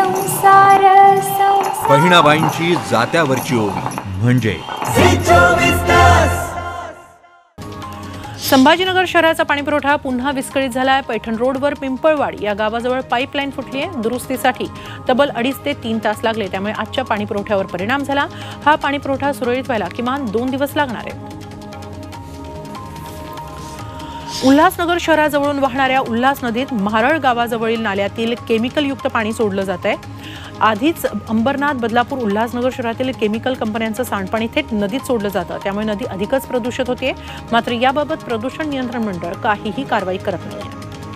संसार बहिणाबाईंची जात्यावरची ओवी म्हणजे संभाजीनगर शहराचा पाणीपुरवठा पुन्हा विस्कळीत झालाय। पैठण रोडवर पिंपळवाडी या गावाजवळ पाईपलाईन फुटली आहे। दुरुस्तीसाठी तब्बल 2.5 ते 3 तास लागले, त्यामुळे आजच्या पाणीपुरवठ्यावर परिणाम झाला। हा पाणीपुरवठा सुरळीत व्हायला किमान 2 दिवस लागणार आहेत। उल्हासनगर शहराजवळून वाहणाऱ्या उल्हास नदीत म्हारळ गावाजवळील नाल्यातील केमिकलयुक्त पाणी सोडलं जात आहे। आधीच अंबरनाथ, बदलापूर, उल्हासनगर शहरातील केमिकल कंपन्यांचं सांडपाणी थेट नदीत सोडलं जातं, त्यामुळे नदी अधिकच प्रदूषित होते। मात्र याबाबत प्रदूषण नियंत्रण मंडळ काहीही कारवाई करत नाही।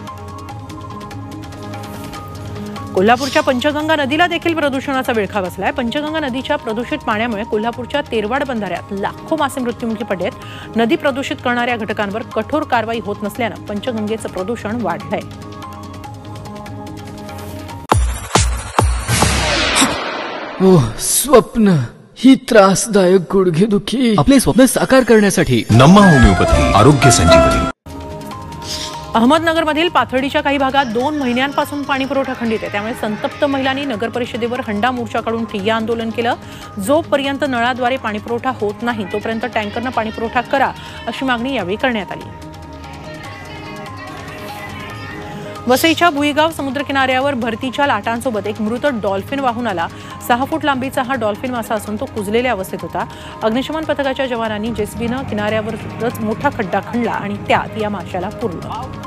कोल्हापूरच्या पंचगंगा नदीला देखील प्रदूषणाचा विळखा बसलाय। पंचगंगा नदीच्या प्रदूषित पाण्यामुळे कोल्हापूरच्या तेरवाड बंधाऱ्यात लाखो मासे मृत्युमुखी पडलेत। नदी प्रदूषित करणाऱ्या घटकांवर कठोर कारवाई होत नसल्यानं पंचगंगेचं प्रदूषण वाढलंय। स्वप्न ही त्रासदायक गुडघेदुखी आपले स्वप्न साकार करण्यासाठी नम्मा होमिओपॅथी आरोग्य संजीवनी। अहमदनगरमधील पाथर्डीच्या काही भागात 2 महिन्यांपासून पाणीपुरवठा खंडित आहे, त्यामुळे संतप्त महिलांनी नगर परिषदेवर हंडा मोर्चा काढून ठिय्या आंदोलन केलं। जोपर्यंत नळाद्वारे पाणीपुरवठा होत नाही तोपर्यंत टँकरनं पाणीपुरवठा करा अशी मागणी यावेळी करण्यात आली। वसईच्या भुईगाव समुद्रकिनाऱ्यावर भरतीच्या लाटांसोबत एक मृत डॉल्फिन वाहून आला। 6 फूट लांबीचा हा डॉल्फिन मासा असून तो कुजलेल्या अवस्थेत होता। अग्निशमन पथकाच्या जवानांनी जेसीबीनं किनाऱ्यावरच मोठा खड्डा खणला आणि त्यात या माशाला पुरलं।